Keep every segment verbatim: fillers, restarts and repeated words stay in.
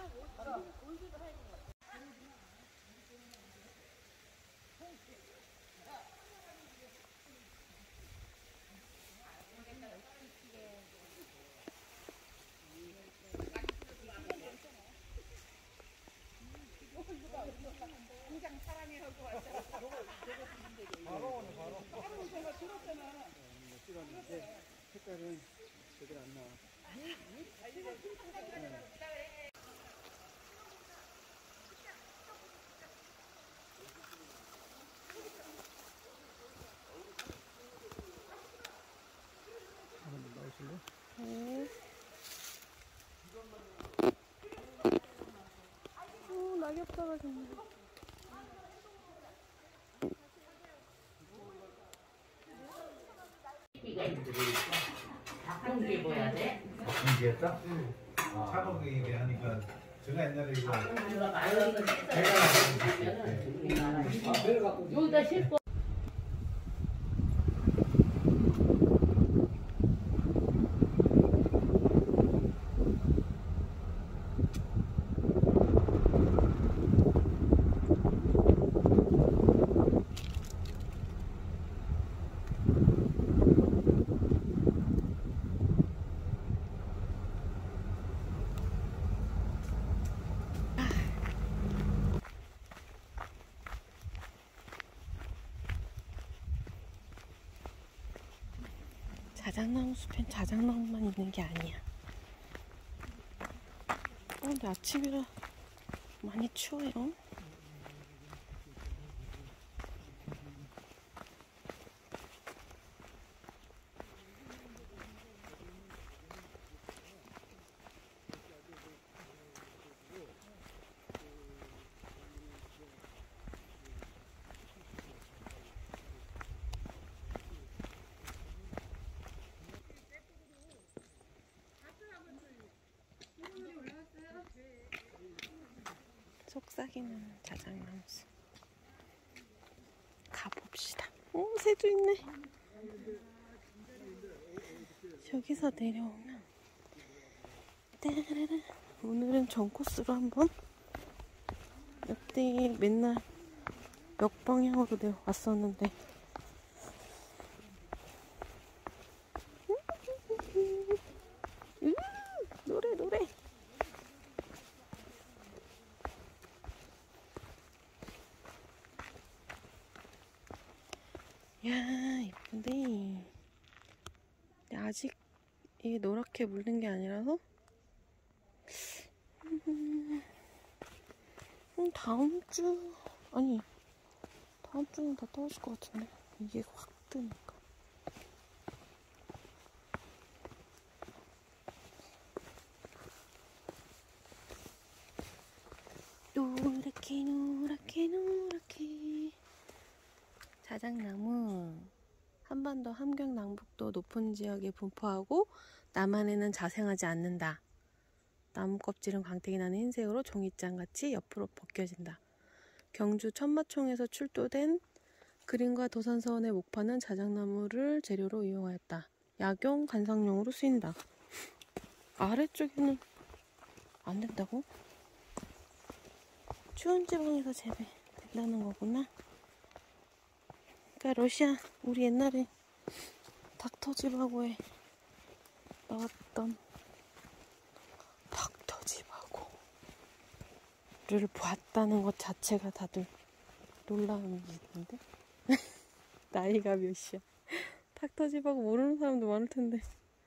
색깔은 제대로 안 나와. 한번 나오실래? 네. 오, 낙엽 떨어졌네. 닭공기 뭐야 돼? 닭공기였다? 응. 아. 차가우게 얘기하니까 제가 옛날에 이거 배가 여기다 싣고 자작나무 숲엔 자작나무만 있는 게 아니야. 어, 근데 아침이라 많이 추워요. 속삭이는 자작나무 숲. 가봅시다. 오, 새도 있네. 저기서 내려오면 따라라. 오늘은 전 코스로 한번 여태 맨날 역방향으로 내가 왔었는데 음, 노래 노래. 야, 이쁜데. 근데 아직 이게 노랗게 물든 게 아니라서 음, 음, 다음 주 아니 다음 주는 다 떨어질 것 같은데 이게 확 뜨니까. 노랗게 노랗게 노랗게. 자작나무 한반도 함경남북도 높은 지역에 분포하고 남한에는 자생하지 않는다. 나무 껍질은 광택이 나는 흰색으로 종이장같이 옆으로 벗겨진다. 경주 천마총에서 출토된 그림과 도산서원의 목판은 자작나무를 재료로 이용하였다. 약용, 관상용으로 쓰인다. 아래쪽에는 안 된다고? 추운 지방에서 재배된다는 거구나. 그러니까 러시아, 우리 옛날에 닥터지바고에 나왔던 닥터지바고를 봤다는 것 자체가 다들 놀라운 일인데. 나이가 몇이야. 닥터지바고 모르는 사람도 많을 텐데.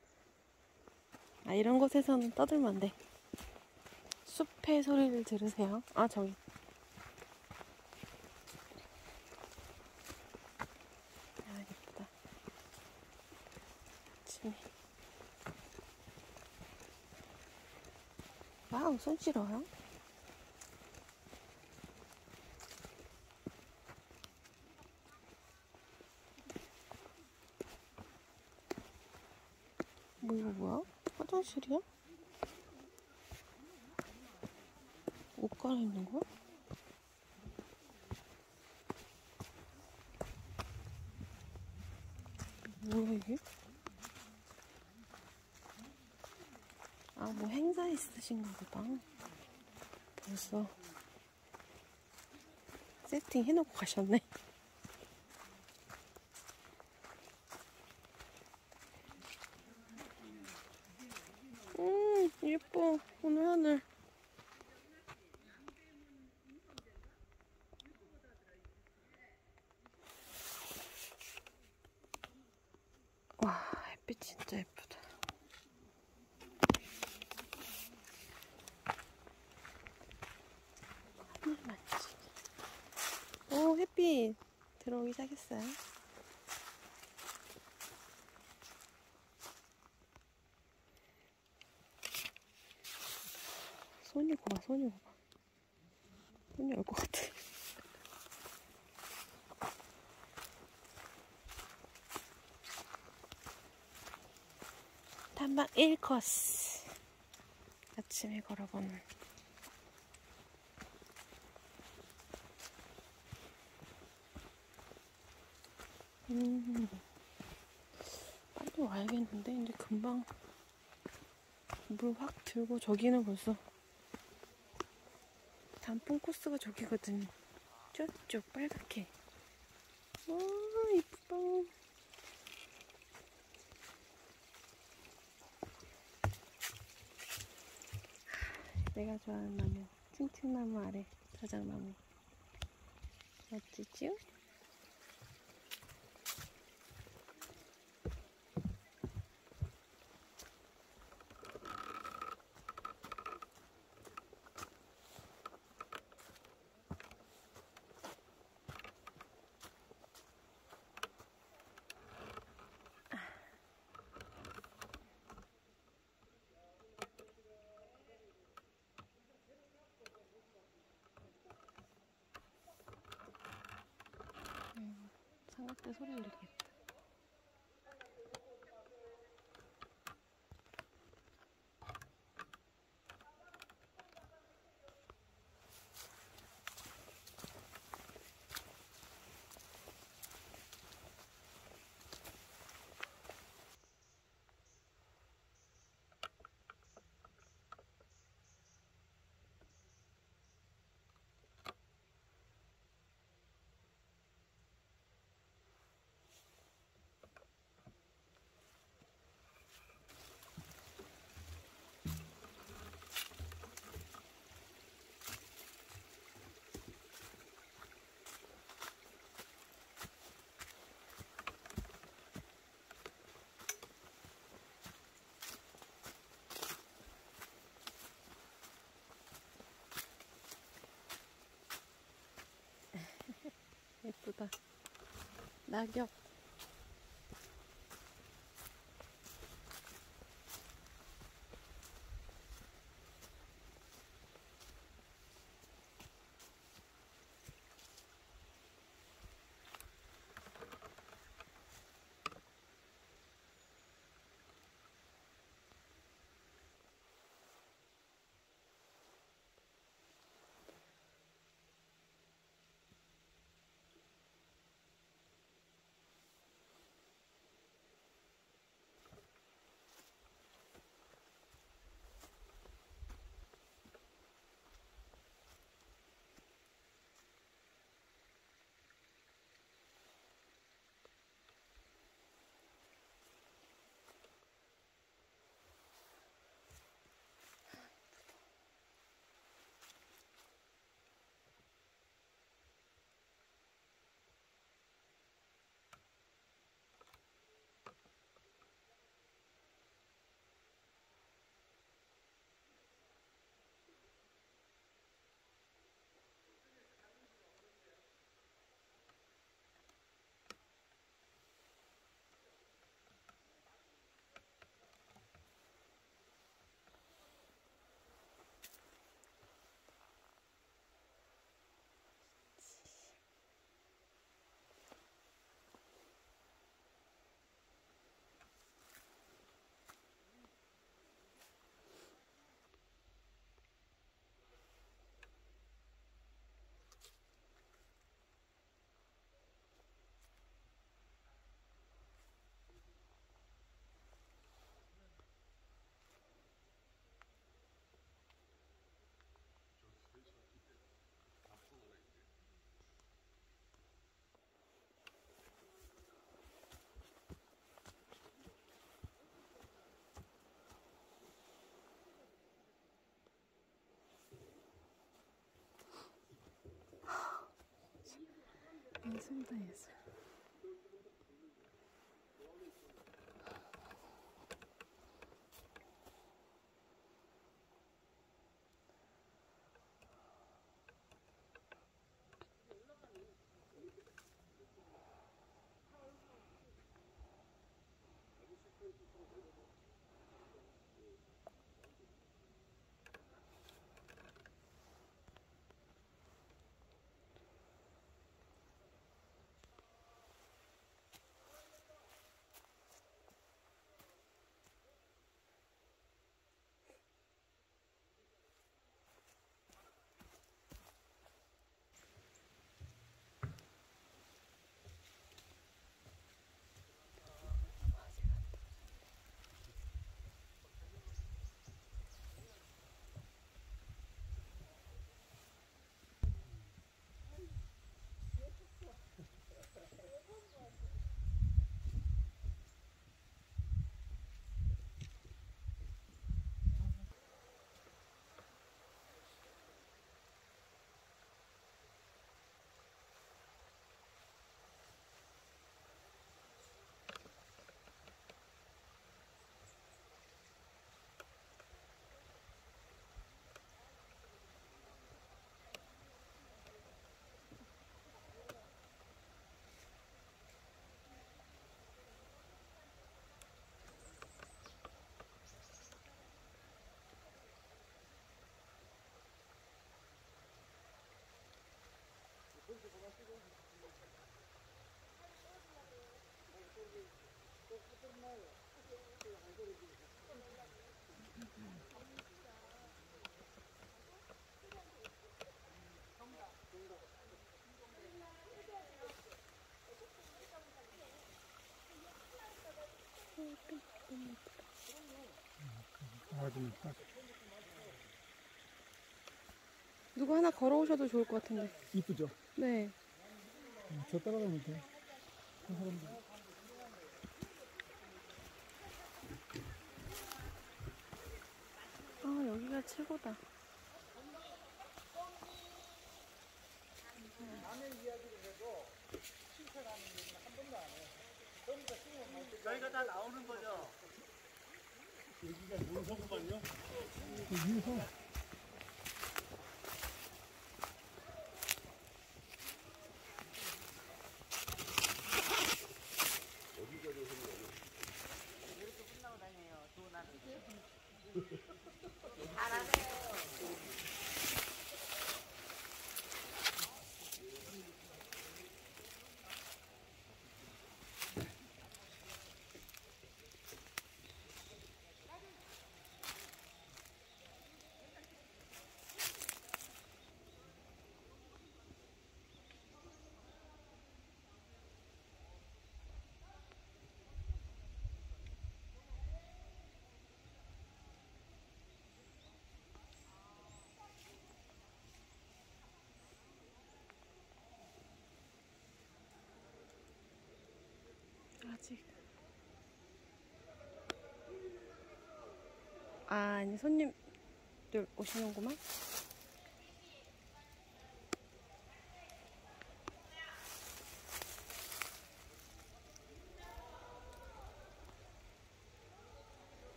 아, 이런 곳에서는 떠들면 안 돼. 숲의 소리를 들으세요. 아, 저기. 아, 예쁘다. 아침에. 와우, 손 시려요? 뭐 이거 뭐야? 화장실이야? 옷 갈아입는 거야? 뭐야 이게? 아, 뭐 행사 있으신가 보다. 벌써 세팅 해놓고 가셨네. 음, 예뻐. 오늘 하늘. 와, 햇빛 진짜 예쁘다. 하늘만 지기. 오, 햇빛 들어오기 시작했어요. 손이 고봐, 손이 고봐. 손이 올 것 같아. 탐방 일 코스. 아침에 걸어보는. 음, 빨리 와야겠는데? 이제 금방 물 확 들고 저기는 벌써 단풍 코스가 저기거든. 저쪽 빨갛게. 와, 이쁘다. 내가 좋아하는 나무. 층층나무 아래 자작나무. 멋지죠? 삼각대 소리 들리겠다. 예쁘다. 낙엽. 예술이다 예술. 아줌마 딱 누구 하나 걸어오셔도 좋을 것 같은데. 이쁘죠? 네. 음, 저 따라가면 돼. 그 사람들. 아 여기가 최고다. 저희가 다 나오는 거죠? 위에서 아직. 아, 아니 손님들 오시는구만.